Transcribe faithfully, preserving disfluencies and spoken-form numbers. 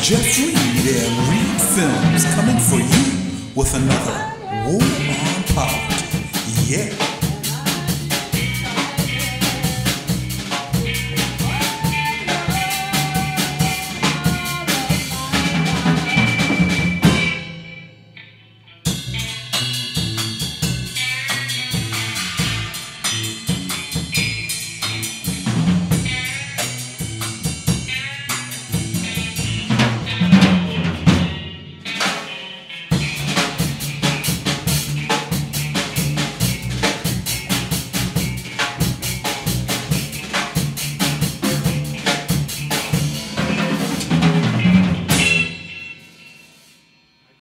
Jeffrey and Reed Films coming for you with another War on Poverty. Yeah.